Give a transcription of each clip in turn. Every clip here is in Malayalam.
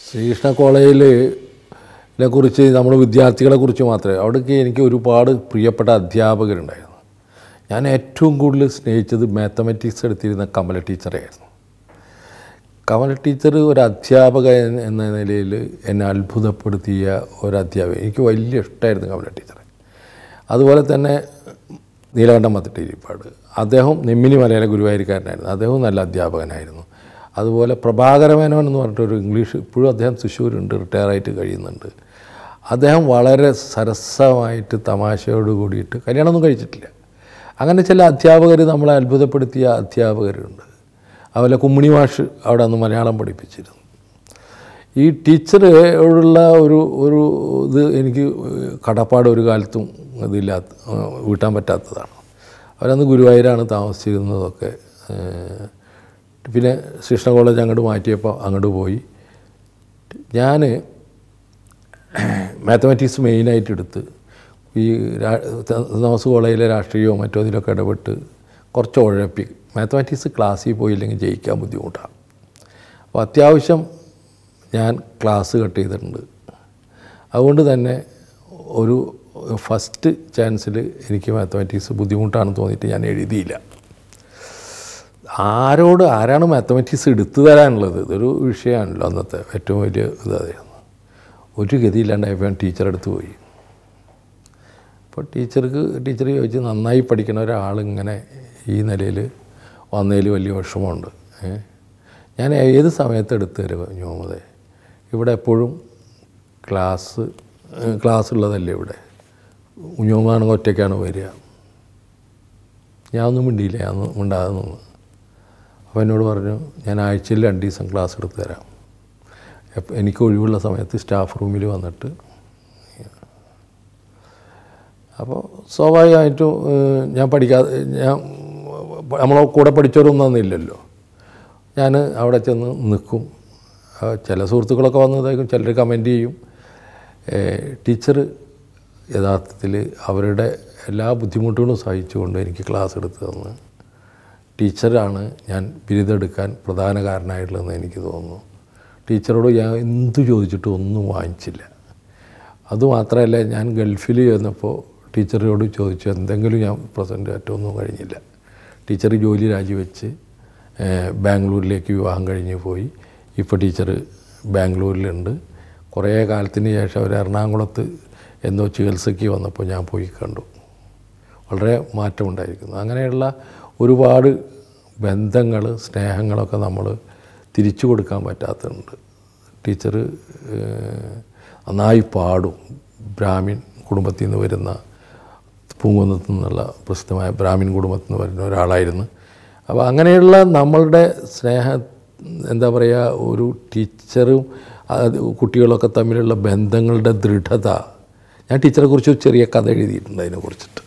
ശ്രീകൃഷ്ണ കോളേജിനെ കുറിച്ച് നമ്മൾ വിദ്യാർത്ഥികളെ കുറിച്ച് മാത്രമേ അവിടേക്ക് എനിക്ക് ഒരുപാട് പ്രിയപ്പെട്ട അധ്യാപകരുണ്ടായിരുന്നു. ഞാൻ ഏറ്റവും കൂടുതൽ സ്നേഹിച്ചത് മാത്തമാറ്റിക്സ് എടുത്തിരുന്ന കമല ടീച്ചറായിരുന്നു. കമല ടീച്ചർ ഒരു അധ്യാപക എന്ന നിലയിൽ എന്നെ അത്ഭുതപ്പെടുത്തിയ ഒരധ്യാപകൻ. എനിക്ക് വലിയ ഇഷ്ടമായിരുന്നു കമല ടീച്ചറെ. അതുപോലെ തന്നെ നീലകണ്ഠൻ മത്തിട്ടീരിപ്പാട്, അദ്ദേഹം നെമ്മിനി മലയാള ഗുരുവായൂർക്കാരനായിരുന്നു. അദ്ദേഹവും നല്ല അധ്യാപകനായിരുന്നു. അതുപോലെ പ്രഭാകര മേനോൻ എന്ന് പറഞ്ഞിട്ടൊരു ഇംഗ്ലീഷ്, ഇപ്പോഴും അദ്ദേഹം തൃശ്ശൂരുണ്ട്, റിട്ടയറായിട്ട് കഴിയുന്നുണ്ട്. അദ്ദേഹം വളരെ സരസമായിട്ട് തമാശയോട് കൂടിയിട്ട് കല്യാണമൊന്നും കഴിച്ചിട്ടില്ല. അങ്ങനെ ചില അധ്യാപകർ നമ്മളെ അത്ഭുതപ്പെടുത്തിയ അധ്യാപകരുണ്ട്. അതുപോലെ കുമ്മിണി മാഷ് അവിടെ അന്ന് മലയാളം പഠിപ്പിച്ചിരുന്നു. ഈ ടീച്ചറോടുള്ള ഒരു ഇത് എനിക്ക് കടപ്പാട് ഒരു കാലത്തും ഇതില്ലാത്ത വീട്ടാൻ പറ്റാത്തതാണ്. അവരന്ന് ഗുരുവായൂരാണ് താമസിച്ചിരുന്നതൊക്കെ. പിന്നെ ശ്രീകൃഷ്ണ കോളേജ് അങ്ങോട്ട് മാറ്റിയപ്പോൾ അങ്ങോട്ട് പോയി. ഞാൻ മാത്തമാറ്റിക്സ് മെയിനായിട്ട് എടുത്ത് ഈ തോമസ് കോളേജിലെ രാഷ്ട്രീയവും മറ്റോ ഇതിലൊക്കെ ഇടപെട്ട് കുറച്ച് ഉഴപ്പി. മാത്തമാറ്റിക്സ് ക്ലാസ്സിൽ പോയില്ലെങ്കിൽ ജയിക്കാൻ ബുദ്ധിമുട്ടാണ്. അപ്പോൾ അത്യാവശ്യം ഞാൻ ക്ലാസ് കട്ട് ചെയ്തിട്ടുണ്ട്. അതുകൊണ്ട് തന്നെ ഒരു ഫസ്റ്റ് ചാൻസിൽ എനിക്ക് മാത്തമാറ്റിക്സ് ബുദ്ധിമുട്ടാണെന്ന് തോന്നിയിട്ട് ഞാൻ എഴുതിയില്ല. ആരാണ് മാത്തമാറ്റിക്സ് എടുത്തു തരാനുള്ളത്? ഇതൊരു വിഷയമാണല്ലോ അന്നത്തെ ഏറ്റവും വലിയ ഇതായിരുന്നു. ഒരു ഗതിയില്ലാണ്ടായപ്പോൾ ഞാൻ ടീച്ചറെടുത്ത് പോയി. അപ്പോൾ ടീച്ചർ ചോദിച്ച്, നന്നായി പഠിക്കുന്ന ഒരാളിങ്ങനെ ഈ നിലയിൽ വന്നതിൽ വലിയ വിഷമമുണ്ട്. ഞാൻ ഏത് സമയത്ത് എടുത്തു തരും ഞോമതേ? ഇവിടെ എപ്പോഴും ക്ലാസ് ഉള്ളതല്ലേ ഇവിടെ? കുഞ്ഞോമാണെങ്കിൽ ഒറ്റയ്ക്കാണ് വരിക. ഞാനൊന്നും മിണ്ടിയില്ല, ഞാനൊന്നും മിണ്ടാതെ നിന്ന്. അപ്പോൾ എന്നോട് പറഞ്ഞു, ഞാൻ ആഴ്ചയിൽ 2 ദിവസം ക്ലാസ് എടുത്ത് തരാം. എനിക്ക് ഒഴിവുള്ള സമയത്ത് സ്റ്റാഫ് റൂമിൽ വന്നിട്ട്. അപ്പോൾ സ്വാഭാവികമായിട്ടും ഞാൻ നമ്മളെ കൂടെ പഠിച്ചവരൊന്നും അന്നില്ലല്ലോ. ഞാൻ അവിടെ ചെന്ന് നിൽക്കും. ചില സുഹൃത്തുക്കളൊക്കെ വന്നതായിരിക്കും, ചിലർ കമൻറ്റ് ചെയ്യും. ടീച്ചർ യഥാർത്ഥത്തിൽ അവരുടെ എല്ലാ ബുദ്ധിമുട്ടുകളും സഹിച്ചുകൊണ്ട് എനിക്ക് ക്ലാസ് എടുത്ത് തന്ന് ടീച്ചറാണ് ഞാൻ ബിരുദം എടുക്കാൻ പ്രധാന കാരണമായിട്ടുള്ളതെന്ന് എനിക്ക് തോന്നുന്നു. ടീച്ചറോട് ഞാൻ എന്തു ചോദിച്ചിട്ടും ഒന്നും വാങ്ങിച്ചില്ല. അതുമാത്രമല്ല, ഞാൻ ഗൾഫിൽ ചെന്നപ്പോൾ ടീച്ചറോട് ചോദിച്ചു എന്തെങ്കിലും ഞാൻ പ്രസൻറ്റ് ആയിട്ടൊന്നും കഴിഞ്ഞില്ല. ടീച്ചർ ജോലി രാജിവെച്ച് ബാംഗ്ലൂരിലേക്ക് വിവാഹം കഴിഞ്ഞ് പോയി. ഇപ്പോൾ ടീച്ചർ ബാംഗ്ലൂരിലുണ്ട്. കുറേ കാലത്തിന് ശേഷം അവർ എറണാകുളത്ത് എന്തോ ചികിത്സയ്ക്ക് വന്നപ്പോൾ ഞാൻ പോയി കണ്ടു. വളരെ മാറ്റമുണ്ടായിരിക്കുന്നു. അങ്ങനെയുള്ള ഒരുപാട് ബന്ധങ്ങൾ, സ്നേഹങ്ങളൊക്കെ നമ്മൾ തിരിച്ചു കൊടുക്കാൻ പറ്റാത്തതുണ്ട്. ടീച്ചർ നന്നായി പാടും. ബ്രാഹ്മിൻ കുടുംബത്തിൽ നിന്ന് വരുന്ന, പൂങ്കുന്നത്തു നിന്നുള്ള പ്രസിദ്ധമായ ബ്രാഹ്മിൻ കുടുംബത്തിൽ നിന്ന് വരുന്ന ഒരാളായിരുന്നു. അപ്പോൾ അങ്ങനെയുള്ള നമ്മളുടെ എന്താ പറയുക, ഒരു ടീച്ചറും കുട്ടികളൊക്കെ തമ്മിലുള്ള ബന്ധങ്ങളുടെ ദൃഢത. ഞാൻ ടീച്ചറെക്കുറിച്ച് ഒരു ചെറിയ കഥ എഴുതിയിട്ടുണ്ട് അതിനെക്കുറിച്ചിട്ട്.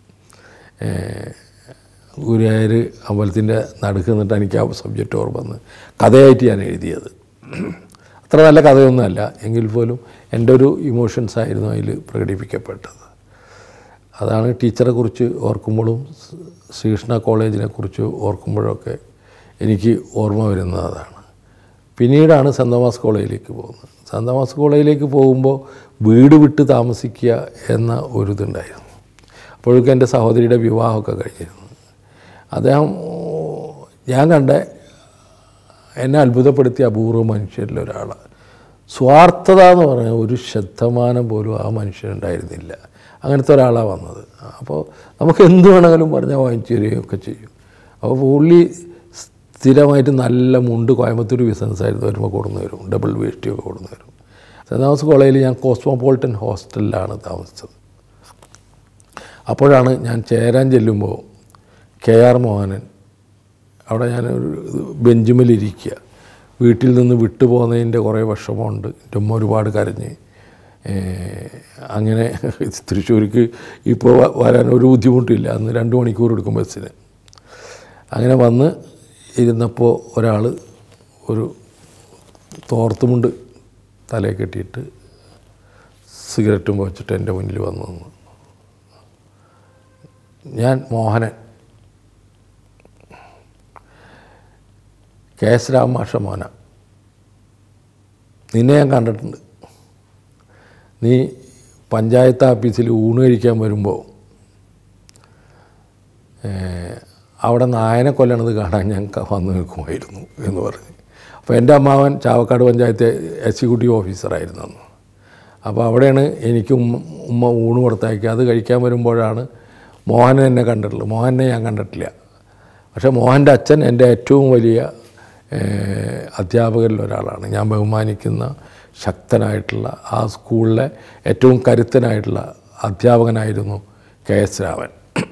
ഗുരുവായൂർ അമ്പലത്തിൻ്റെ നടുക്ക് നിന്നിട്ട് എനിക്ക് ആ സബ്ജക്റ്റ് ഓർമ്മ വന്ന് കഥയായിട്ട് ഞാൻ എഴുതിയത്. അത്ര നല്ല കഥയൊന്നുമല്ല, എങ്കിൽ പോലും എൻ്റെ ഒരു ഇമോഷൻസായിരുന്നു അതിൽ പ്രകടിപ്പിക്കപ്പെട്ടത്. അതാണ് ടീച്ചറെക്കുറിച്ച് ഓർക്കുമ്പോഴും ശ്രീകൃഷ്ണ കോളേജിനെക്കുറിച്ച് ഓർക്കുമ്പോഴൊക്കെ എനിക്ക് ഓർമ്മ വരുന്നത് അതാണ്. പിന്നീടാണ് സെൻറ് തോമസ് കോളേജിലേക്ക് പോകുന്നത്. സെൻറ് തോമസ് കോളേജിലേക്ക് പോകുമ്പോൾ വീട് വിട്ട് താമസിക്കുക എന്ന ഒരിതുണ്ടായിരുന്നു. അപ്പോഴേക്കും എൻ്റെ സഹോദരിയുടെ വിവാഹമൊക്കെ കഴിഞ്ഞിരുന്നു. അദ്ദേഹം ഞാൻ എന്നെ അത്ഭുതപ്പെടുത്തിയ അപൂർവ മനുഷ്യരിൽ ഒരാളാണ്. സ്വാർത്ഥത എന്ന് പറഞ്ഞാൽ ഒരു ശതമാനം പോലും ആ മനുഷ്യനുണ്ടായിരുന്നില്ല. അങ്ങനത്തെ ഒരാളാണ് വന്നത്. അപ്പോൾ നമുക്ക് എന്ത് വേണമെങ്കിലും പറഞ്ഞാൽ വാങ്ങിച്ചു തരികയൊക്കെ ചെയ്യും. അപ്പോൾ പുള്ളി സ്ഥിരമായിട്ട് നല്ല മുണ്ട് കോയമ്പത്തൂർ ബിസിനസ്സായിരുന്നു വരുമ്പോൾ കൊടുന്നു വരും, ഡബിൾ വേഷ്ടിയൊക്കെ കൊടുന്നു വരും. സെൻറ് തോമസ് കോളേജിൽ ഞാൻ കോസ്മോപോളിറ്റൻ ഹോസ്റ്റലിലാണ് താമസിച്ചത്. അപ്പോഴാണ് ഞാൻ ചേരാൻ ചെല്ലുമ്പോൾ KR മോഹനൻ അവിടെ ഞാനൊരു ബെഞ്ചുമേലിരിക്കുക. വീട്ടിൽ നിന്ന് വിട്ടുപോകുന്നതിൻ്റെ കുറേ വിഷമമുണ്ട്. എൻ്റെ ഉമ്മ ഒരുപാട് കരഞ്ഞ്. അങ്ങനെ തൃശ്ശൂർക്ക് ഇപ്പോൾ വരാൻ ഒരു ബുദ്ധിമുട്ടില്ല. അന്ന് 2 മണിക്കൂർ എടുക്കും ബസ്സിന്. അങ്ങനെ വന്ന് ഇരുന്നപ്പോൾ ഒരാൾ ഒരു തോർത്തുമുണ്ട് തലയിൽ കെട്ടിയിട്ട് സിഗരറ്റും വെച്ചിട്ട് എൻ്റെ മുന്നിൽ വന്നു. ഞാൻ മോഹനൻ, KS രാമ മാഷ മോന. നിന്നെ ഞാൻ കണ്ടിട്ടുണ്ട്. നീ പഞ്ചായത്ത് ഓഫീസിൽ ഊണ് കഴിക്കാൻ വരുമ്പോൾ അവിടെ നായനെ കൊല്ലണത് കാണാൻ ഞാൻ വന്ന് നിൽക്കുമായിരുന്നു എന്ന് പറഞ്ഞ്. അപ്പോൾ എൻ്റെ അമ്മാവൻ ചാവക്കാട് പഞ്ചായത്ത് എക്സിക്യൂട്ടീവ് ഓഫീസറായിരുന്നു അന്ന്. അപ്പോൾ അവിടെയാണ് എനിക്ക് ഉമ്മ ഊണ് കൊടുത്തയക്കുക. അത് കഴിക്കാൻ വരുമ്പോഴാണ് മോഹനെ എന്നെ കണ്ടിട്ടുള്ളത്. മോഹനെ ഞാൻ കണ്ടിട്ടില്ല. പക്ഷേ മോഹൻ്റെ അച്ഛൻ എൻ്റെ ഏറ്റവും വലിയ അധ്യാപകരിൽ ഒരാളാണ്. ഞാൻ ബഹുമാനിക്കുന്ന ശക്തനായിട്ടുള്ള ആ സ്കൂളിലെ ഏറ്റവും കരുത്തനായിട്ടുള്ള അധ്യാപകനായിരുന്നു KS രാമൻ.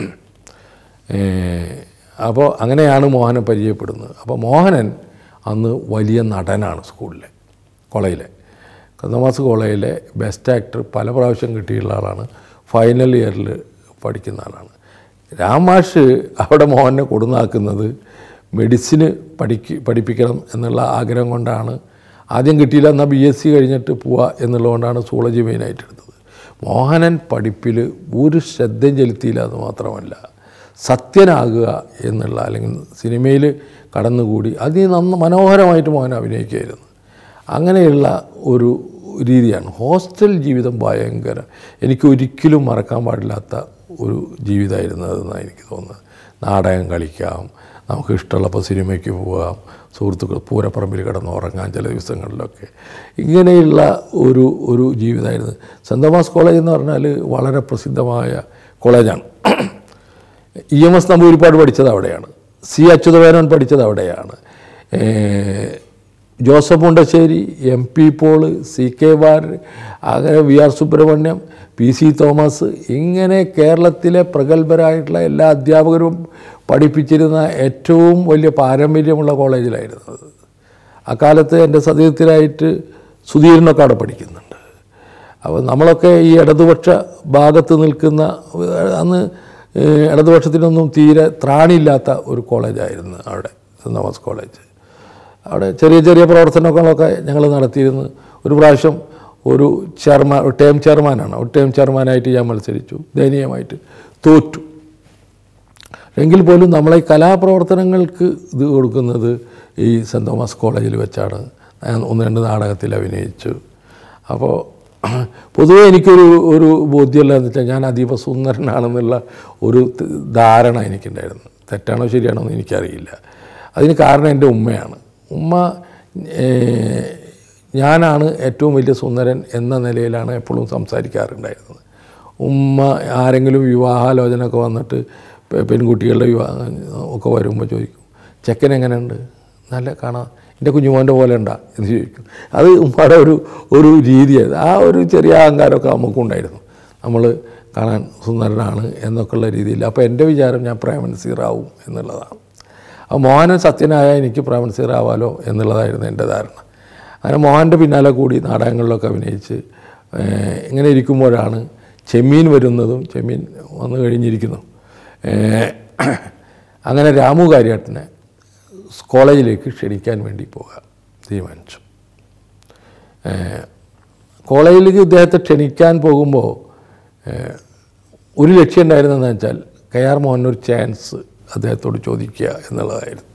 അപ്പോൾ അങ്ങനെയാണ് മോഹനെ പരിചയപ്പെടുന്നത്. അപ്പോൾ മോഹനൻ അന്ന് വലിയ നടനാണ് സ്കൂളിലെ, കോളേജിലെ കന്ദമാസ് കോളേജിലെ ബെസ്റ്റ് ആക്ടർ പല പ്രാവശ്യം കിട്ടിയുള്ള ആളാണ്. ഫൈനൽ ഇയറിൽ പഠിക്കുന്ന ആളാണ്. രാമാഷ് അവിടെ മോഹനെ കൊടുന്നാക്കുന്നത് മെഡിസിന് പഠിപ്പിക്കണം എന്നുള്ള ആഗ്രഹം കൊണ്ടാണ്. ആദ്യം കിട്ടിയില്ല, എന്നാൽ BSc കഴിഞ്ഞിട്ട് പോവുക എന്നുള്ളതുകൊണ്ടാണ് സൂളജി മെയിനായിട്ട് എടുത്തത്. മോഹനൻ പഠിപ്പിൽ ഒരു ശ്രദ്ധയും ചെലുത്തിയില്ല. അത് മാത്രമല്ല, സത്യനാകുക എന്നുള്ള, അല്ലെങ്കിൽ സിനിമയിൽ കടന്നുകൂടി മനോഹരമായിട്ട് മോഹൻ അഭിനയിക്കുകയായിരുന്നു. അങ്ങനെയുള്ള ഒരു രീതിയാണ്. ഹോസ്റ്റൽ ജീവിതം ഭയങ്കര, എനിക്ക് ഒരിക്കലും മറക്കാൻ പാടില്ലാത്ത ഒരു ജീവിതമായിരുന്നു അതെന്നാണ് എനിക്ക് തോന്നുന്നത്. നാടകം കളിക്കാം, നമുക്ക് ഇഷ്ടമുള്ളപ്പോൾ സിനിമയ്ക്ക് പോകാം, സുഹൃത്തുക്കൾ പൂരപ്പറമ്പിൽ കിടന്ന് ഉറങ്ങാൻ ചില ദിവസങ്ങളിലൊക്കെ. ഇങ്ങനെയുള്ള ഒരു ജീവിതമായിരുന്നു. സെൻറ് തോമസ് കോളേജ് എന്ന് പറഞ്ഞാൽ വളരെ പ്രസിദ്ധമായ കോളേജാണ്. EMS നമ്പൂതിരിപ്പാട് പഠിച്ചത് അവിടെയാണ്. C അച്യുതമേനോൻ പഠിച്ചത് അവിടെയാണ്. ജോസഫ് മുണ്ടശ്ശേരി, MP പോൾ, CK വാര്യർ, അങ്ങനെ VR സുബ്രഹ്മണ്യം, PC തോമസ്, ഇങ്ങനെ കേരളത്തിലെ പ്രഗത്ഭരായിട്ടുള്ള എല്ലാ അധ്യാപകരും പഠിപ്പിച്ചിരുന്ന ഏറ്റവും വലിയ പാരമ്പര്യമുള്ള കോളേജിലായിരുന്നത്. അക്കാലത്ത് എൻ്റെ സതീർത്ഥനായിട്ട് സുധീരനൊക്കെ അവിടെ പഠിക്കുന്നുണ്ട്. അപ്പോൾ നമ്മളൊക്കെ ഈ ഇടതുപക്ഷ ഭാഗത്ത് നിൽക്കുന്ന, അന്ന് ഇടതുപക്ഷത്തിനൊന്നും തീരെ ത്രാണിയില്ലാത്ത ഒരു കോളേജായിരുന്നു അവിടെ സെൻറ് തോമസ് കോളേജ്. അവിടെ ചെറിയ ചെറിയ പ്രവർത്തനങ്ങളൊക്കെ ഞങ്ങൾ നടത്തിയിരുന്നു. ഒരു പ്രാവശ്യം ഒരു ടേം ചെയർമാനായിട്ട് ഞാൻ മത്സരിച്ചു. ദയനീയമായിട്ട് തോറ്റു. എങ്കിൽ പോലും നമ്മളെ കലാപ്രവർത്തനങ്ങൾക്ക് ഇത് കൊടുക്കുന്നത് ഈ സെൻറ് തോമസ് കോളേജിൽ വെച്ചാണ്. ഞാൻ 1-2 നാടകത്തിൽ അഭിനയിച്ചു. അപ്പോൾ പൊതുവെ എനിക്കൊരു ബോധ്യമില്ലാന്ന് വെച്ചാൽ ഞാൻ അതീവ സുന്ദരനാണെന്നുള്ള ഒരു ധാരണ എനിക്കുണ്ടായിരുന്നു. തെറ്റാണോ ശരിയാണോ എന്ന് എനിക്കറിയില്ല. അതിന് കാരണം എൻ്റെ ഉമ്മയാണ്. ഉമ്മ ഞാനാണ് ഏറ്റവും വലിയ സുന്ദരൻ എന്ന നിലയിലാണ് എപ്പോഴും സംസാരിക്കാറുണ്ടായിരുന്നത്. ഉമ്മ ആരെങ്കിലും വിവാഹാലോചന ഒക്കെ വന്നിട്ട് പെൺകുട്ടികളുടെ വിവാഹം ഒക്കെ വരുമ്പോൾ ചോദിക്കും, ചെക്കൻ എങ്ങനെയുണ്ട്, നല്ല കാണാം, എൻ്റെ കുഞ്ഞുമോൻ്റെ പോലെ ഉണ്ടാ എന്ന് ചോദിക്കും. അത് ഉമ്മയുടെ ഒരു രീതിയായിരുന്നു. ആ ഒരു ചെറിയ അഹങ്കാരമൊക്കെ നമുക്കുണ്ടായിരുന്നു. നമ്മൾ കാണാൻ സുന്ദരനാണ് എന്നൊക്കെയുള്ള രീതിയിൽ. അപ്പോൾ എൻ്റെ വിചാരം ഞാൻ പ്രേമനസീറാവും എന്നുള്ളതാണ്. അപ്പോൾ മോഹനൻ സത്യനായ എനിക്ക് പ്രേമനസീറാവാലോ എന്നുള്ളതായിരുന്നു എൻ്റെ ധാരണ. അങ്ങനെ മോഹൻ്റെ പിന്നാലെ കൂടി നാടകങ്ങളിലൊക്കെ അഭിനയിച്ച് ഇങ്ങനെ ഇരിക്കുമ്പോഴാണ് ചെമ്മീൻ വരുന്നതും. ചെമ്മീൻ വന്നു കഴിഞ്ഞിരിക്കുന്നു. അങ്ങനെ രാമു കാര്യാട്ടനെ കോളേജിലേക്ക് ക്ഷണിക്കാൻ വേണ്ടി പോകാൻ തീരുമാനിച്ചു. കോളേജിലേക്ക് ഇദ്ദേഹത്തെ ക്ഷണിക്കാൻ പോകുമ്പോൾ ഒരു ലക്ഷ്യം ഉണ്ടായിരുന്നതെന്ന് വെച്ചാൽ KR മോഹനൊരു ചാൻസ് അദ്ദേഹത്തോട് ചോദിക്കുക എന്നുള്ളതായിരുന്നു.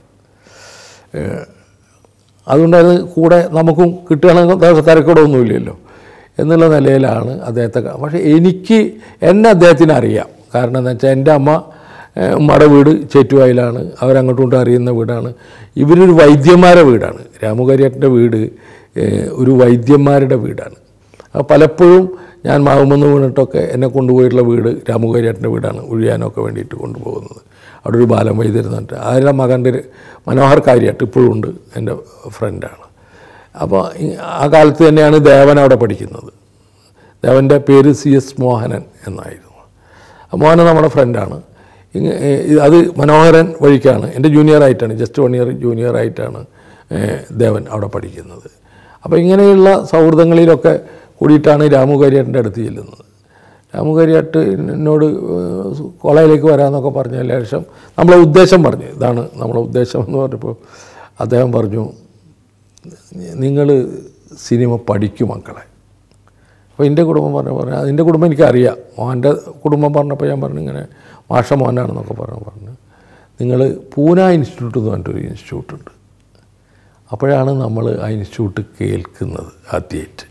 അതുകൊണ്ടത് കൂടെ നമുക്കും കിട്ടുകയാണെങ്കിൽ തിരക്കടൊന്നുമില്ലല്ലോ എന്നുള്ള നിലയിലാണ് അദ്ദേഹത്തെ. പക്ഷേ എന്നെ അദ്ദേഹത്തിന് അറിയാം. കാരണം എന്താ വെച്ചാൽ എൻ്റെ ഉമ്മയുടെ വീട് ചേറ്റുവായിലാണ്. അവരങ്ങോട്ടും അറിയുന്ന വീടാണ്. ഇവരൊരു വൈദ്യന്മാരുടെ വീടാണ്. രാമുകാരിയേട്ടൻ്റെ വീട് ഒരു വൈദ്യന്മാരുടെ വീടാണ്. അപ്പോൾ പലപ്പോഴും ഞാൻ മാവുമെന്ന് വീണിട്ടൊക്കെ എന്നെ കൊണ്ടുപോയിട്ടുള്ള വീട് രാമുകാരിയേട്ടൻ്റെ വീടാണ്. ഒഴിയാനൊക്കെ വേണ്ടിയിട്ട് കൊണ്ടുപോകുന്നത്. അവിടെ ഒരു ബാലം വൈദ്യരുന്നുണ്ട്. അതിൻ്റെ മകൻ്റെ മനോഹർ കാര്യമായിട്ട് ഇപ്പോഴും ഉണ്ട്, എൻ്റെ ഫ്രണ്ടാണ്. അപ്പോൾ ആ കാലത്ത് തന്നെയാണ് ദേവൻ അവിടെ പഠിക്കുന്നത്. ദേവൻ്റെ പേര് CS മോഹനൻ എന്നായിരുന്നു. മോഹനൻ നമ്മുടെ ഫ്രണ്ടാണ്. അത് മനോഹരൻ വഴിക്കാണ്, എൻ്റെ ജൂനിയറായിട്ടാണ്, ജസ്റ്റ് 1 ഇയർ ജൂനിയറായിട്ടാണ് ദേവൻ അവിടെ പഠിക്കുന്നത്. അപ്പോൾ ഇങ്ങനെയുള്ള സൗഹൃദങ്ങളിലൊക്കെ കൂടിയിട്ടാണ് രാമുകാരിയേട്ടൻ്റെ അടുത്ത് ചെല്ലുന്നത്. രാമുകാരിയായിട്ട് എന്നോട് കോളേജിലേക്ക് വരാമെന്നൊക്കെ പറഞ്ഞ ശേഷം നമ്മളെ ഉദ്ദേശം പറഞ്ഞു, ഇതാണ് നമ്മളെ ഉദ്ദേശം എന്ന് പറഞ്ഞപ്പോൾ അദ്ദേഹം പറഞ്ഞു, നിങ്ങൾ സിനിമ പഠിക്കും മക്കളെ. അപ്പോൾ എൻ്റെ കുടുംബം പറഞ്ഞു അതിൻ്റെ കുടുംബം എനിക്കറിയാം. മോഹൻ്റെ കുടുംബം പറഞ്ഞപ്പോൾ ഞാൻ പറഞ്ഞു ഇങ്ങനെ മാഷ മോഹനാണെന്നൊക്കെ പറഞ്ഞു. നിങ്ങൾ പൂന ഇൻസ്റ്റിറ്റ്യൂട്ട് എന്ന് പറഞ്ഞിട്ടൊരു ഇൻസ്റ്റിറ്റ്യൂട്ടുണ്ട്, അപ്പോഴാണ് നമ്മൾ ആ ഇൻസ്റ്റിറ്റ്യൂട്ട് കേൾക്കുന്നത് ആദ്യമായിട്ട്.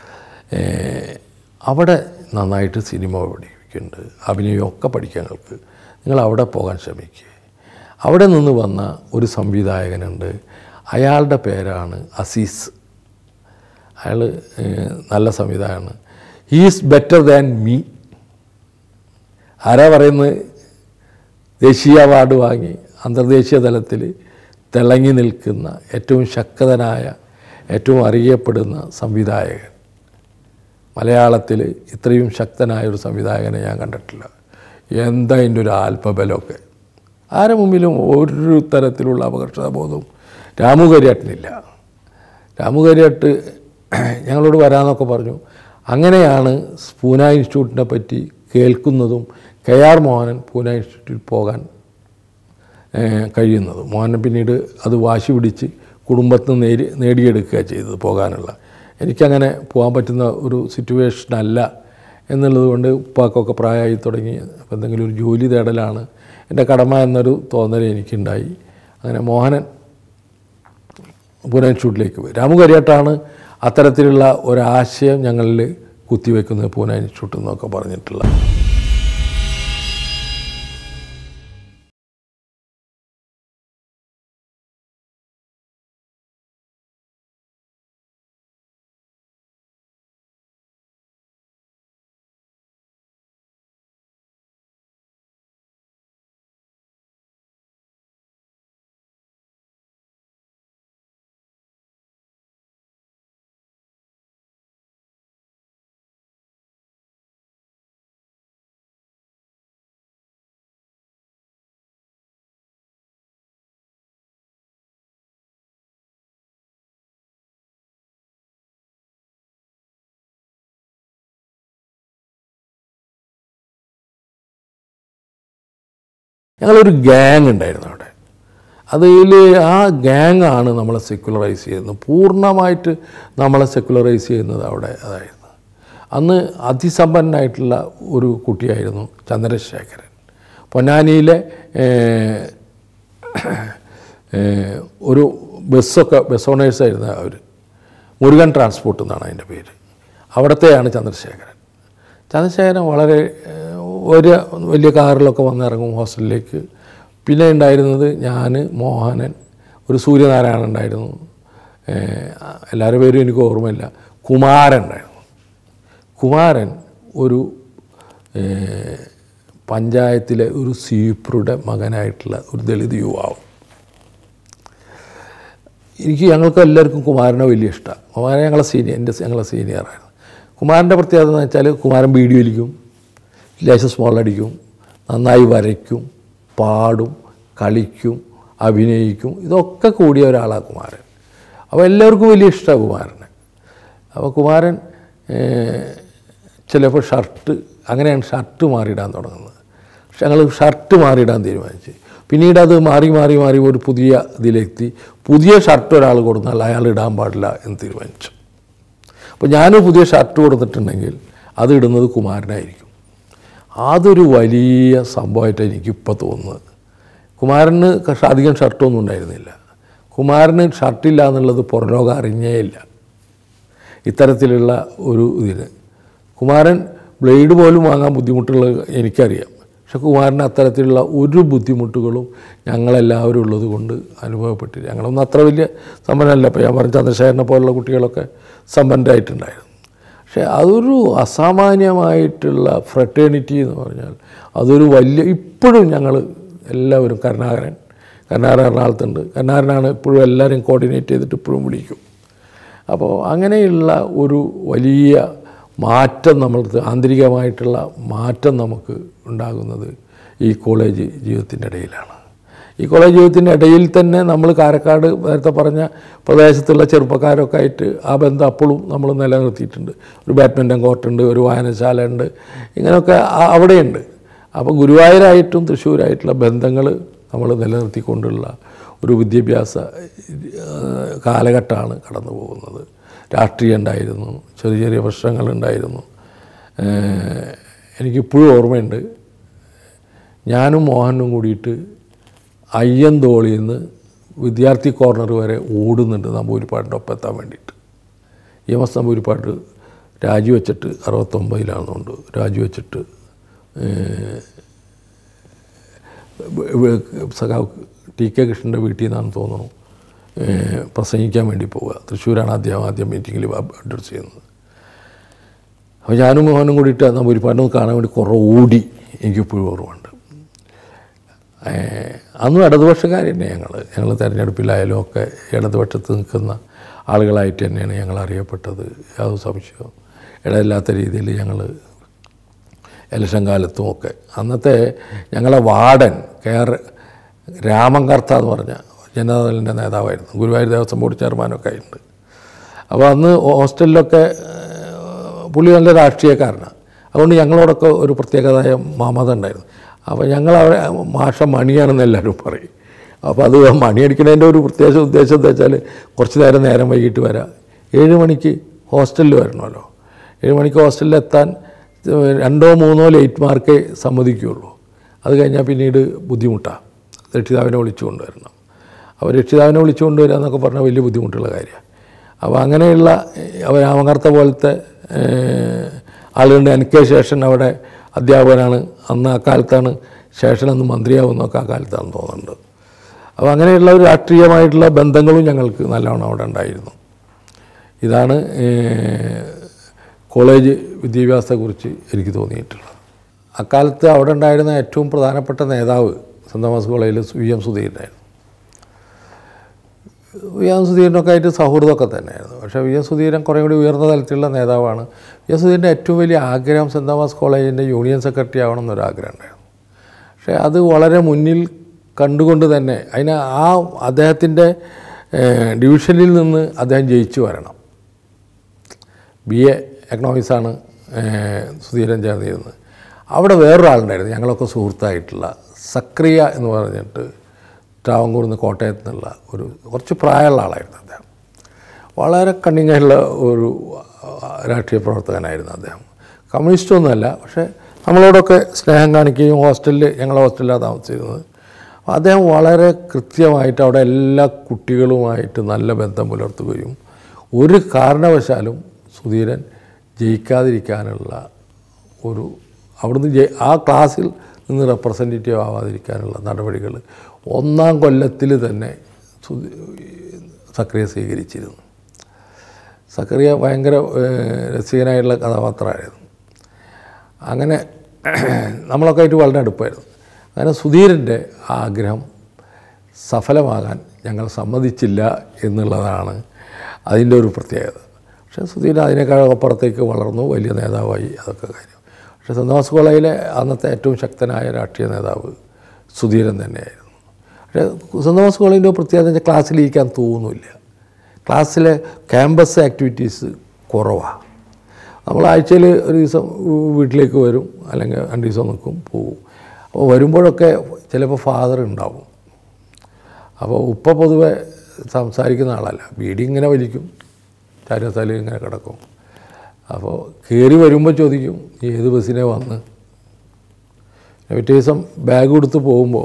അവിടെ നന്നായിട്ട് സിനിമ പഠിക്കുന്നുണ്ട്, അഭിനയമൊക്കെ പഠിക്കാൻ നിങ്ങൾ അവിടെ പോകാൻ ശ്രമിക്കുക. അവിടെ നിന്ന് വന്ന ഒരു സംവിധായകനുണ്ട്, അയാളുടെ പേരാണ് അസീസ്. അയാൾ നല്ല സംവിധായകനാണ്. He is better than me. ആരാ പറയുന്നത്? ദേശീയ അവാർഡ് വാങ്ങി അന്തർദേശീയ തലത്തിൽ തിളങ്ങി നിൽക്കുന്ന ഏറ്റവും ശക്തനായ, ഏറ്റവും അറിയപ്പെടുന്ന സംവിധായകൻ. മലയാളത്തിൽ ഇത്രയും ശക്തനായൊരു സംവിധായകനെ ഞാൻ കണ്ടിട്ടില്ല. എന്താ അതിൻ്റെ ഒരു ആത്മബലമൊക്കെ! ആരുടെ മുമ്പിലും ഒരു തരത്തിലുള്ള അപകർഷതാബോധവും രാമു കരിയാട്ടിനില്ല. രാമു കരിയാട്ട് ഞങ്ങളോട് വരാമെന്നൊക്കെ പറഞ്ഞു. അങ്ങനെയാണ് പൂന ഇൻസ്റ്റിറ്റ്യൂട്ടിനെ പറ്റി കേൾക്കുന്നതും KR മോഹനൻ പൂന ഇൻസ്റ്റിറ്റ്യൂട്ടിൽ പോകാൻ കഴിയുന്നത്. മോഹനൻ പിന്നീട് അത് വാശി പിടിച്ച് കുടുംബത്തിൽ നിന്ന് നേടിയെടുക്കുക ചെയ്തത് പോകാനുള്ള. എനിക്കങ്ങനെ പോകാൻ പറ്റുന്ന ഒരു സിറ്റുവേഷനല്ല എന്നുള്ളത് കൊണ്ട് ഉപ്പാക്കൊക്കെ പ്രായമായി തുടങ്ങി. അപ്പോൾ എന്തെങ്കിലും ഒരു ജോലി തേടലാണ് എൻ്റെ കടമ എന്നൊരു തോന്നൽ എനിക്കുണ്ടായി. അങ്ങനെ മോഹനൻ പൂന ഇൻസ്റ്റിറ്റ്യൂട്ടിലേക്ക് പോയി. രാമു കരിയാട്ടാണ് അത്തരത്തിലുള്ള ഒരാശയം ഞങ്ങളിൽ കുത്തിവെക്കുന്നത് പൂന ഇൻസ്റ്റിറ്റ്യൂട്ട് എന്നൊക്കെ പറഞ്ഞിട്ടുള്ള. ഞങ്ങളൊരു ഗ്യാങ് ഉണ്ടായിരുന്നു അവിടെ. അതിൽ ആ ഗ്യാങ്ങാണ് നമ്മളെ സെക്യുലറൈസ് ചെയ്യുന്നത്, പൂർണ്ണമായിട്ട് നമ്മളെ സെക്യുലറൈസ് ചെയ്യുന്നത് അവിടെ അതായിരുന്നു. അന്ന് അതിസമ്പന്നനായിട്ടുള്ള ഒരു കുട്ടിയായിരുന്നു ചന്ദ്രശേഖരൻ. പൊന്നാനിയിലെ ഒരു ബസ് ഓണേഴ്സായിരുന്നു അവർ. മുരുകൻ ട്രാൻസ്പോർട്ട് എന്നാണ് അതിൻ്റെ പേര്. അവിടത്തെയാണ് ചന്ദ്രശേഖരൻ. ചന്ദ്രശേഖരൻ വളരെ വലിയ കാറിലൊക്കെ വന്നിറങ്ങും ഹോസ്റ്റലിലേക്ക്. പിന്നെ ഉണ്ടായിരുന്നത് ഞാൻ, മോഹനൻ, ഒരു സൂര്യനാരായണൻ ഉണ്ടായിരുന്നു, എല്ലാവരുടെ പേരും എനിക്ക് ഓർമ്മയില്ല. കുമാരൻ ഉണ്ടായിരുന്നു. കുമാരൻ ഒരു പഞ്ചായത്തിലെ ഒരു സ്വീപ്പറുടെ മകനായിട്ടുള്ള ഒരു ദളിത് യുവാവ്. ഞങ്ങൾക്ക് എല്ലാവർക്കും കുമാരനെ വലിയ ഇഷ്ടമാണ്. കുമാരൻ ഞങ്ങളെ സീനിയറായിരുന്നു. കുമാരൻ്റെ പ്രത്യേകത എന്ന് വെച്ചാൽ കുമാരൻ ബീഡി വലിക്കും, ലേശം സ്മോളടിക്കും, നന്നായി വരയ്ക്കും, പാടും, കളിക്കും, അഭിനയിക്കും. ഇതൊക്കെ കൂടിയ ഒരാളാണ് കുമാരൻ. അപ്പോൾ എല്ലാവർക്കും വലിയ ഇഷ്ടമാണ് കുമാരനെ. അപ്പോൾ കുമാരൻ ചിലപ്പോൾ അങ്ങനെയാണ് ഷർട്ട് മാറിയിടാൻ തുടങ്ങുന്നത്. പക്ഷെ ഞങ്ങൾ ഷർട്ട് മാറിയിടാൻ തീരുമാനിച്ചു. പിന്നീട് അത് മാറി ഒരു പുതിയ ഇതിലെത്തി. പുതിയ ഷർട്ട് ഒരാൾ കൊടുത്താൽ അയാൾ ഇടാൻ പാടില്ല എന്ന് തീരുമാനിച്ചു. അപ്പോൾ ഞാനൊരു പുതിയ ഷർട്ട് കൊടുത്തിട്ടുണ്ടെങ്കിൽ അത് ഇടുന്നത് കുമാരനായിരിക്കും. അതൊരു വലിയ സംഭവമായിട്ട് എനിക്കിപ്പോൾ തോന്നുന്നത്. കുമാരന് അധികം ഷർട്ടൊന്നും ഉണ്ടായിരുന്നില്ല. കുമാരന് ഷർട്ടില്ല എന്നുള്ളത് പുറലോകം അറിഞ്ഞേ ഇല്ല. ഇത്തരത്തിലുള്ള ഒരു ഇതിന് കുമാരൻ ബ്ലേഡ് പോലും വാങ്ങാൻ ബുദ്ധിമുട്ടുള്ളത് എനിക്കറിയാം. പക്ഷെ കുമാരന് അത്തരത്തിലുള്ള ഒരു ബുദ്ധിമുട്ടുകളും ഞങ്ങളെല്ലാവരും ഉള്ളത് കൊണ്ട് അനുഭവപ്പെട്ടില്ല. ഞങ്ങളൊന്നും അത്ര വലിയ സമ്പന്നമല്ല. ഇപ്പോൾ ഞാൻ പറഞ്ഞ ചന്ദ്രശേഖരനെ പോലുള്ള കുട്ടികളൊക്കെ സമ്പന്നരായിട്ടുണ്ടായിരുന്നു. പക്ഷേ അതൊരു അസാമാന്യമായിട്ടുള്ള ഫ്രട്ടേണിറ്റി എന്ന് പറഞ്ഞാൽ അതൊരു വലിയ, ഇപ്പോഴും ഞങ്ങൾ എല്ലാവരും കരുണാകരൻ എറണാകുളത്തുണ്ട്. കരുണാകരനാണ് ഇപ്പോഴും എല്ലാവരും കോർഡിനേറ്റ് ചെയ്തിട്ട് ഇപ്പോഴും വിളിക്കും. അപ്പോൾ അങ്ങനെയുള്ള ഒരു വലിയ മാറ്റം, നമ്മൾക്ക് ആന്തരികമായിട്ടുള്ള മാറ്റം നമുക്ക് ഉണ്ടാകുന്നത് ഈ കോളേജ് ജീവിതത്തിൻ്റെ ഇടയിലാണ്. ഈ കോളേജ് ജീവിതത്തിൻ്റെ ഇടയിൽ തന്നെ നമ്മൾ കാരക്കാട് നേരത്തെ പറഞ്ഞ പ്രദേശത്തുള്ള ചെറുപ്പക്കാരൊക്കെ ആയിട്ട് ആ ബന്ധം അപ്പോഴും നമ്മൾ നിലനിർത്തിയിട്ടുണ്ട്. ഒരു ബാഡ്മിൻ്റൺ കോർട്ടുണ്ട്, ഒരു വായനശാല ഉണ്ട്, ഇങ്ങനെയൊക്കെ അവിടെയുണ്ട്. അപ്പോൾ ഗുരുവായൂരായിട്ടും തൃശ്ശൂരായിട്ടുള്ള ബന്ധങ്ങൾ നമ്മൾ നിലനിർത്തിക്കൊണ്ടുള്ള ഒരു വിദ്യാഭ്യാസ കാലഘട്ടമാണ് കടന്നു പോകുന്നത്. രാഷ്ട്രീയം ഉണ്ടായിരുന്നു, ചെറിയ ചെറിയ പ്രശ്നങ്ങളുണ്ടായിരുന്നു. എനിക്കിപ്പോഴും ഓർമ്മയുണ്ട്, ഞാനും മോഹനും കൂടിയിട്ട് അയ്യന്തോളിയിൽ നിന്ന് വിദ്യാർത്ഥി കോർണർ വരെ ഓടുന്നുണ്ട് നമ്പൂതിരിപ്പാടിൻ്റെ ഒപ്പം എത്താൻ വേണ്ടിയിട്ട്. EMS നമ്പൂതിരിപ്പാട് രാജിവെച്ചിട്ട് 69-ലാണെന്നുണ്ട് രാജിവെച്ചിട്ട് സഖാവ് TK കൃഷ്ണൻ്റെ വീട്ടിൽ നിന്നാണെന്ന് തോന്നുന്നു പ്രസംഗിക്കാൻ വേണ്ടി പോവുക. തൃശ്ശൂരാണ് ആദ്യം മീറ്റിങ്ങിൽ അഡ്രസ്സ് ചെയ്യുന്നത്. അപ്പോൾ ഞാനും മോഹനും കൂടിയിട്ട് നമ്പൂതിരിപ്പാടിനെ കാണാൻ വേണ്ടി കുറേ ഓടി, എനിക്കിപ്പോഴും ഓർമ്മയുണ്ട്. അന്നും ഇടതുപക്ഷക്കാർ തന്നെ ഞങ്ങൾ തിരഞ്ഞെടുപ്പിലായാലും ഒക്കെ ഇടതുപക്ഷത്ത് നിൽക്കുന്ന ആളുകളായിട്ട് തന്നെയാണ് ഞങ്ങൾ അറിയപ്പെട്ടത്. യാതൊരു സംശയവും ഇടയില്ലാത്ത രീതിയിൽ ഞങ്ങൾ ഇലക്ഷൻ കാലത്തും ഒക്കെ. അന്നത്തെ ഞങ്ങളെ വാർഡൻ രാമൻ കർത്ത എന്ന് പറഞ്ഞ ജനതാദളിൻ്റെ നേതാവായിരുന്നു. ഗുരുവായൂർ ദേവസ്വം ബോർഡ് ചെയർമാനൊക്കെ ആയിട്ടുണ്ട്. അപ്പോൾ അന്ന് ഹോസ്റ്റലിലൊക്കെ പുള്ളി നല്ല രാഷ്ട്രീയക്കാരനാണ്. അതുകൊണ്ട് ഞങ്ങളോടൊക്കെ ഒരു പ്രത്യേകതായ മമത ഉണ്ടായിരുന്നു. അപ്പോൾ ഞങ്ങളവിടെ മാഷ മണിയാണെന്ന് എല്ലാവരും പറയും. അപ്പോൾ അത് മണിയടിക്കുന്നതിൻ്റെ ഒരു പ്രത്യേക ഉദ്ദേശം എന്താ വെച്ചാൽ കുറച്ച് നേരം വൈകിട്ട് വരാം. 7 മണിക്ക് ഹോസ്റ്റലിൽ വരണമല്ലോ. 7 മണിക്ക് ഹോസ്റ്റലിൽ എത്താൻ 2-3 ലേറ്റ് മാർക്കേ സമ്മതിക്കുകയുള്ളൂ. അത് കഴിഞ്ഞാൽ പിന്നീട് ബുദ്ധിമുട്ടാണ്. രക്ഷിതാവിനെ വിളിച്ചു കൊണ്ടുവരണം. അപ്പോൾ രക്ഷിതാവിനെ വിളിച്ചു കൊണ്ടുവരിക എന്നൊക്കെ പറഞ്ഞാൽ വലിയ ബുദ്ധിമുട്ടുള്ള കാര്യമാണ്. അപ്പോൾ അങ്ങനെയുള്ള രാമകർത്ത പോലത്തെ ആളുകളുണ്ട്. NK ശേഷൻ അവിടെ അധ്യാപകനാണ്. അന്ന് ആ കാലത്താണ്, ശേഷൻ അന്ന് മന്ത്രിയാവുന്നൊക്കെ ആ കാലത്താണെന്ന് തോന്നുന്നുണ്ട്. അപ്പോൾ അങ്ങനെയുള്ള ഒരു രാഷ്ട്രീയമായിട്ടുള്ള ബന്ധങ്ങളും ഞങ്ങൾക്ക് നല്ലവണ്ണം അവിടെ ഉണ്ടായിരുന്നു. ഇതാണ് കോളേജ് വിദ്യാഭ്യാസത്തെക്കുറിച്ച് എനിക്ക് തോന്നിയിട്ടുള്ളത്. അക്കാലത്ത് അവിടെ ഉണ്ടായിരുന്ന ഏറ്റവും പ്രധാനപ്പെട്ട നേതാവ് സെൻറ് തോമസ് കോളേജിൽ VM സുധീരനായിരുന്നു. VM സുധീരനൊക്കെ ആയിട്ട് സൗഹൃദമൊക്കെ തന്നെയായിരുന്നു. പക്ഷേ VM സുധീരൻ കുറേ കൂടി ഉയർന്ന തലത്തിലുള്ള നേതാവാണ്. VM സുധീരൻ്റെ ഏറ്റവും വലിയ ആഗ്രഹം സെൻറ് തോമസ് കോളേജിൻ്റെ യൂണിയൻ സെക്രട്ടറി ആവണം എന്നൊരാഗ്രഹം ഉണ്ടായിരുന്നു. പക്ഷേ അത് വളരെ മുന്നിൽ കണ്ടുകൊണ്ട് തന്നെ അദ്ദേഹത്തിൻ്റെ ഡിവിഷനിൽ നിന്ന് അദ്ദേഹം ജയിച്ചു വരണം. BA എക്കണോമിക്സാണ് സുധീരൻ ചേർന്നിരുന്നത്. അവിടെ വേറൊരാളുണ്ടായിരുന്നു, ഞങ്ങളൊക്കെ സുഹൃത്തായിട്ടുള്ള സക്രിയ എന്ന് പറഞ്ഞിട്ട് ട്രാവൻകൂറിൽ നിന്ന് കോട്ടയത്ത് നിന്നുള്ള കുറച്ച് പ്രായമുള്ള ആളായിരുന്നു അദ്ദേഹം. വളരെ കണ്ണിങ്ങായിട്ടുള്ള ഒരു രാഷ്ട്രീയ പ്രവർത്തകനായിരുന്നു അദ്ദേഹം. കമ്മ്യൂണിസ്റ്റൊന്നുമല്ല, പക്ഷേ നമ്മളോടൊക്കെ സ്നേഹം കാണിക്കുകയും ഞങ്ങളുടെ ഹോസ്റ്റലിലാണ് താമസിച്ചിരുന്നത്. അദ്ദേഹം വളരെ കൃത്യമായിട്ട് അവിടെ എല്ലാ കുട്ടികളുമായിട്ട് നല്ല ബന്ധം പുലർത്തുകയും ഒരു കാരണവശാലും സുധീരൻ ജയിക്കാതിരിക്കാനുള്ള അവിടുന്ന് ആ ക്ലാസ്സിൽ നിന്ന് റെപ്രസെൻറ്റേറ്റീവ് ആവാതിരിക്കാനുള്ള നടപടികൾ 1-ാം കൊല്ലത്തിൽ തന്നെ സക്രിയ സ്വീകരിച്ചിരുന്നു. സക്രിയ ഭയങ്കര രസികനായിട്ടുള്ള കഥാപാത്രമായിരുന്നു. അങ്ങനെ നമ്മളൊക്കെ ആയിട്ട് വളരെ അടുപ്പായിരുന്നു. അങ്ങനെ സുധീരൻ്റെ ആഗ്രഹം സഫലമാകാൻ ഞങ്ങൾ സമ്മതിച്ചില്ല എന്നുള്ളതാണ് അതിൻ്റെ ഒരു പ്രത്യേകത. പക്ഷേ സുധീരൻ അതിനേക്കാളൊക്കെ അപ്പുറത്തേക്ക് വളർന്നു, വലിയ നേതാവായി, അതൊക്കെ കാര്യം. പക്ഷേ സെൻറ് തോമസ് കോളേജിലെ അന്നത്തെ ഏറ്റവും ശക്തനായ രാഷ്ട്രീയ നേതാവ് സുധീരൻ തന്നെയായിരുന്നു. പക്ഷേ സെൻറ് തോമസ് കോളേജിൻ്റെ പ്രത്യേകത ക്ലാസ്സിലിരിക്കാൻ തോന്നുന്നില്ല. ക്ലാസ്സിലെ ക്യാമ്പസ് ആക്ടിവിറ്റീസ് കുറവാണ്. നമ്മൾ ആഴ്ചയിൽ ഒരു ദിവസം വീട്ടിലേക്ക് വരും, അല്ലെങ്കിൽ 2 ദിവസം നിൽക്കും, പോകും. അപ്പോൾ വരുമ്പോഴൊക്കെ ചിലപ്പോൾ ഫാദർ ഉണ്ടാവും. അപ്പോൾ ഉപ്പ പൊതുവെ സംസാരിക്കുന്ന ആളല്ല, ബീഡി ഇങ്ങനെ വലിക്കും, ചാരസ്ഥലയിൽ ഇങ്ങനെ കിടക്കും. അപ്പോൾ കയറി വരുമ്പോൾ ചോദിക്കും ഏത് ബസ്സിനെ വന്ന്. പിറ്റേ ദിവസം ബാഗ് കൊടുത്ത് പോകുമ്പോൾ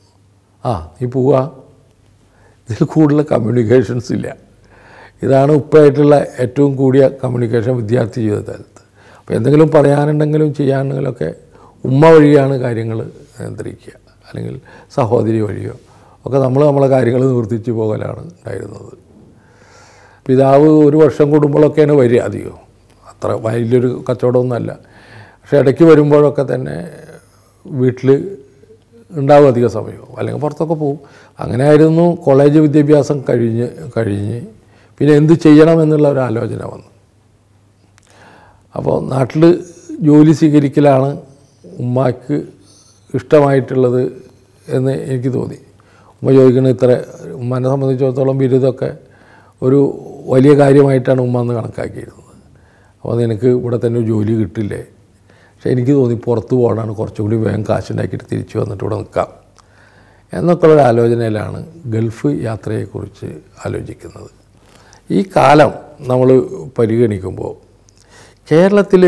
നീ പോവുക. ഇതിൽ കൂടുതൽ കമ്മ്യൂണിക്കേഷൻസ് ഇല്ല. ഇതാണ് ഉപ്പായിട്ടുള്ള ഏറ്റവും കൂടിയ കമ്മ്യൂണിക്കേഷൻ വിദ്യാർത്ഥി ജീവിതകാലത്ത്. അപ്പോൾ എന്തെങ്കിലും പറയാനുണ്ടെങ്കിലും ചെയ്യാനുണ്ടെങ്കിലൊക്കെ ഉമ്മ വഴിയാണ് കാര്യങ്ങൾ നിയന്ത്രിക്കുക, അല്ലെങ്കിൽ സഹോദരി വഴിയോ ഒക്കെ നമ്മളെ കാര്യങ്ങൾ നിവർത്തിച്ച് പോകലാണ് ഉണ്ടായിരുന്നത്. പിതാവ് 1 വർഷം കൂടുമ്പോഴൊക്കെയാണ് വരിക. അധികം അത്ര വലിയൊരു കച്ചവടമൊന്നുമല്ല. പക്ഷേ ഇടയ്ക്ക് വരുമ്പോഴൊക്കെ തന്നെ വീട്ടിൽ ഉണ്ടാവും അധിക സമയം, അല്ലെങ്കിൽ പുറത്തൊക്കെ പോകും. അങ്ങനെയായിരുന്നു കോളേജ് വിദ്യാഭ്യാസം കഴിഞ്ഞ് പിന്നെ എന്ത് ചെയ്യണം എന്നുള്ള ഒരു ആലോചന വന്നു. അപ്പോൾ നാട്ടിൽ ജോലി സ്വീകരിക്കലാണ് ഉമ്മയ്ക്ക് ഇഷ്ടമായിട്ടുള്ളത് എന്ന് എനിക്ക് തോന്നി. ഉമ്മ ചോദിക്കുന്നത് ഉമ്മനെ സംബന്ധിച്ചിടത്തോളം ബിരുദമൊക്കെ ഒരു വലിയ കാര്യമായിട്ടാണ് ഉമ്മ അന്ന് കണക്കാക്കിയിരുന്നത്. അപ്പോൾ നിനക്ക് ഇവിടെ തന്നെ ഒരു ജോലി കിട്ടില്ലേ? പക്ഷേ എനിക്ക് തോന്നി പുറത്ത് പോകണമെന്ന്, കുറച്ചുകൂടി വേഗം കാശുണ്ടാക്കിയിട്ട് തിരിച്ചു വന്നിട്ട് ഇവിടെ നിൽക്കാം എന്നൊക്കെയുള്ളൊരു ആലോചനയിലാണ് ഗൾഫ് യാത്രയെക്കുറിച്ച് ആലോചിക്കുന്നത്. ഈ കാലം നമ്മൾ പരിഗണിക്കുമ്പോൾ കേരളത്തിൽ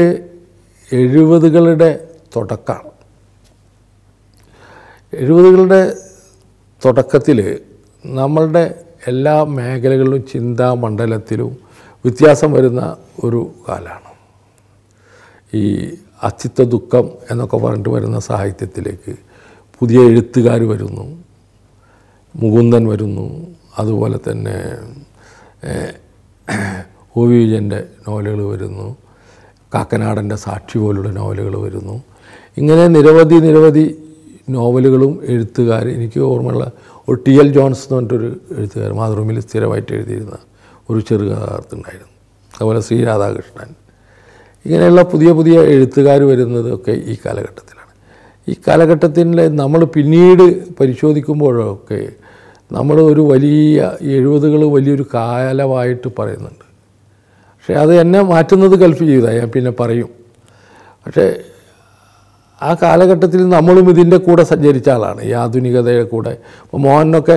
70കളുടെ തുടക്കമാണ്. 70കളുടെ തുടക്കത്തിൽ നമ്മളുടെ എല്ലാ മേഖലകളിലും ചിന്താമണ്ഡലത്തിലും വ്യത്യാസം വരുന്ന ഒരു കാലമാണ്. ഈ അസ്തിത്വ ദുഃഖം എന്നൊക്കെ പറഞ്ഞിട്ട് വരുന്ന സാഹിത്യത്തിലേക്ക് പുതിയ എഴുത്തുകാർ വരുന്നു. മുകുന്ദൻ വരുന്നു, അതുപോലെ തന്നെ ഒ വി വിജയൻ്റെ നോവലുകൾ വരുന്നു, കാക്കനാടൻ്റെ സാക്ഷി പോലുള്ള നോവലുകൾ വരുന്നു. ഇങ്ങനെ നിരവധി നോവലുകളും എഴുത്തുകാർ, എനിക്ക് ഓർമ്മയുള്ള ഒരു ടി എൽ ജോൺസ് എന്ന് പറഞ്ഞിട്ടൊരു എഴുത്തുകാർ മാതൃഭൂമിയിൽ സ്ഥിരമായിട്ട് എഴുതിയിരുന്ന ഒരു ചെറുകഥാകൃത്തുണ്ടായിരുന്നു. അതുപോലെ ശ്രീ രാധാകൃഷ്ണൻ. ഇങ്ങനെയുള്ള പുതിയ എഴുത്തുകാർ വരുന്നതൊക്കെ ഈ കാലഘട്ടത്തിലാണ്. ഈ കാലഘട്ടത്തിൽ നമ്മൾ പിന്നീട് പരിശോധിക്കുമ്പോഴൊക്കെ നമ്മൾ ഒരു വലിയ 70കൾ വലിയൊരു കാലമായിട്ട് പറയുന്നുണ്ട്. പക്ഷേ അത് എന്നെ മാറ്റുന്നത് ഗൾഫ് ജീവിതമാണ്, ഞാൻ പിന്നെ പറയും. പക്ഷേ ആ കാലഘട്ടത്തിൽ നമ്മളും ഇതിൻ്റെ കൂടെ സഞ്ചരിച്ച ആളാണ്, ഈ ആധുനികതയുടെ കൂടെ. ഇപ്പോൾ മോഹനൊക്കെ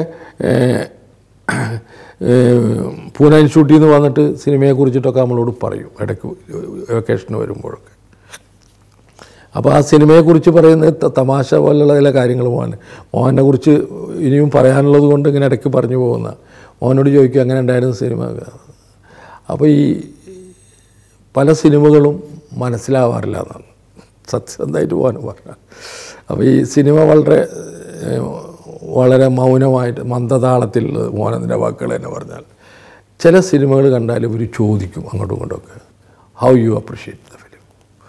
പൂനെ ഇൻസ്റ്റിറ്റ്യൂട്ടിൽ നിന്ന് വന്നിട്ട് സിനിമയെക്കുറിച്ചിട്ടൊക്കെ നമ്മളോട് പറയും ഇടയ്ക്ക് വെക്കേഷന് വരുമ്പോഴൊക്കെ. അപ്പോൾ ആ സിനിമയെക്കുറിച്ച് പറയുന്നത് തമാശ പോലുള്ള ചില കാര്യങ്ങൾ മോഹനെ കുറിച്ച് ഇനിയും പറയാനുള്ളത് കൊണ്ട് ഇങ്ങനെ ഇടയ്ക്ക് പറഞ്ഞു പോകുന്ന മോഹനോട് ചോദിക്കും അങ്ങനെ ഉണ്ടായിരുന്നു സിനിമ. അപ്പോൾ ഈ പല സിനിമകളും മനസ്സിലാവാറില്ല എന്നാണ് സത്യസന്ധമായിട്ട് മോഹൻ പറഞ്ഞാൽ. അപ്പോൾ ഈ സിനിമ വളരെ മൗനമായിട്ട് മന്ദതാളത്തിൽ മോഹനത്തിൻ്റെ വാക്കുകൾ തന്നെ പറഞ്ഞാൽ ചില സിനിമകൾ കണ്ടാൽ ഇവർ ചോദിക്കും അങ്ങോട്ടും ഇങ്ങോട്ടൊക്കെ, how you appreciate the film.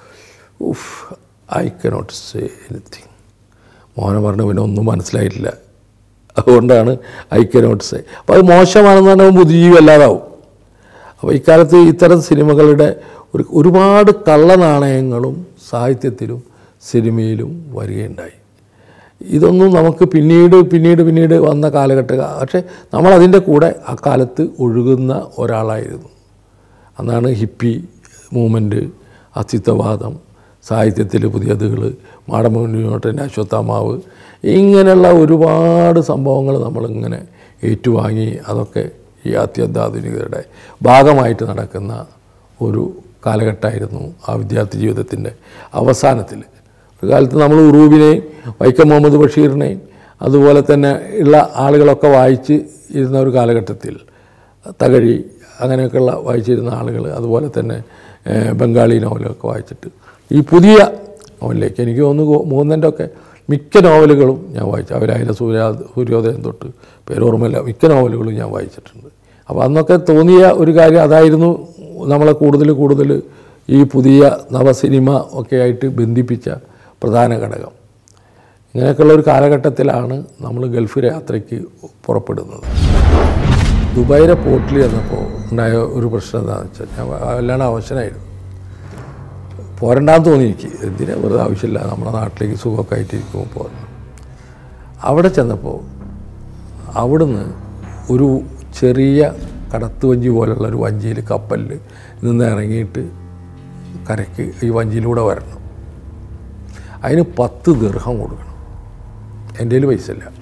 I cannot say anything. Mohan പറഞ്ഞ പിന്നെ ഒന്നും മനസ്സിലായിട്ടില്ല, അതുകൊണ്ടാണ് ഐ കനോട്ട് സേ. അപ്പോൾ അത് മോശമാണെന്ന് പറഞ്ഞാൽ ബുദ്ധിജീവി അല്ലാതാവും. അപ്പോൾ ഇക്കാലത്ത് ഇത്തരം സിനിമകളുടെ ഒരുപാട് കള്ളനാണയങ്ങളും സാഹിത്യത്തിലും സിനിമയിലും വരികയുണ്ടായി. ഇതൊന്നും നമുക്ക് പിന്നീട് വന്ന കാലഘട്ടം. പക്ഷേ നമ്മളതിൻ്റെ കൂടെ ആ കാലത്ത് ഒഴുകുന്ന ഒരാളായിരുന്നു. അന്നാണ് ഹിപ്പി മൂവ്മെൻറ്റ്, അസ്തിത്വവാദം, സാഹിത്യത്തിൽ പുതിയതുകൾ, മാടമ്പുണ്ണിയോട്ടൻ്റെ അശ്വത്ഥാമാവ്, ഇങ്ങനെയുള്ള ഒരുപാട് സംഭവങ്ങൾ നമ്മളിങ്ങനെ ഏറ്റുവാങ്ങി അതൊക്കെ ഈ അത്യന്താധുനികതയുടെ ഭാഗമായിട്ട് നടക്കുന്ന ഒരു കാലഘട്ടമായിരുന്നു ആ വിദ്യാർത്ഥി ജീവിതത്തിൻ്റെ അവസാനത്തിൽ. ഒരു കാലത്ത് നമ്മൾ ഉറൂബിനെയും വൈക്കം മുഹമ്മദ് ബഷീറിനെയും അതുപോലെ തന്നെ ഉള്ള ആളുകളൊക്കെ വായിച്ച് ഇരുന്ന ഒരു കാലഘട്ടത്തിൽ തകഴി അങ്ങനെയൊക്കെയുള്ള വായിച്ചിരുന്ന ആളുകൾ, അതുപോലെ തന്നെ ബംഗാളി നോവലൊക്കെ വായിച്ചിട്ട് ഈ പുതിയ നോവലിലേക്ക് എനിക്ക് തോന്നുന്നു മൂന്നൻ്റെ ഒക്കെ മിക്ക നോവലുകളും ഞാൻ വായിച്ചു. അവരായാലും സൂര്യോദയം തൊട്ട് പേരോർമ്മയില്ല മിക്ക നോവലുകളും ഞാൻ വായിച്ചിട്ടുണ്ട്. അപ്പോൾ അന്നൊക്കെ തോന്നിയ ഒരു കാര്യം അതായിരുന്നു നമ്മളെ കൂടുതൽ ഈ പുതിയ നവസിനിമ ഒക്കെ ആയിട്ട് ബന്ധിപ്പിച്ച പ്രധാന ഘടകം. ഇങ്ങനെയൊക്കെയുള്ള ഒരു കാലഘട്ടത്തിലാണ് നമ്മൾ ഗൾഫ് യാത്രയ്ക്ക് പുറപ്പെടുന്നത്. ദുബായിലെ പോർട്ടിൽ ചെന്നപ്പോൾ ഉണ്ടായ ഒരു പ്രശ്നം എന്താണെന്ന് വെച്ചാൽ ഞാൻ വല്ലാണ്ട് അവശനായിരുന്നു. പോരണ്ടാന്ന് തോന്നി എനിക്ക്. എന്തിനാ വെറുതെ ആവശ്യമില്ല, നമ്മുടെ നാട്ടിലേക്ക് സുഖമൊക്കെ ആയിട്ടിരിക്കുമ്പോൾ പോരണം. അവിടെ ചെന്നപ്പോൾ അവിടുന്ന് ഒരു ചെറിയ കടത്തുവഞ്ചി പോലുള്ള ഒരു വഞ്ചിയിൽ കപ്പലിൽ നിന്ന് ഇറങ്ങിയിട്ട് കരയ്ക്ക് ഈ വഞ്ചിയിലൂടെ വരണം. അതിന് 10 ദിർഹം കൊടുക്കണം. എൻ്റെ കയ്യിൽ പൈസ ഇല്ല.